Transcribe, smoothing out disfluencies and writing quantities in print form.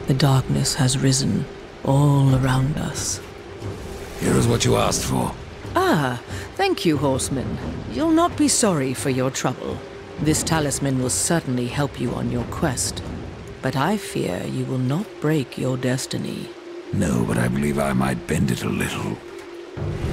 The darkness has risen all around us. Here is what you asked for. Ah, thank you, horseman. You'll not be sorry for your trouble. This talisman will certainly help you on your quest. But I fear you will not break your destiny. No, but I believe I might bend it a little.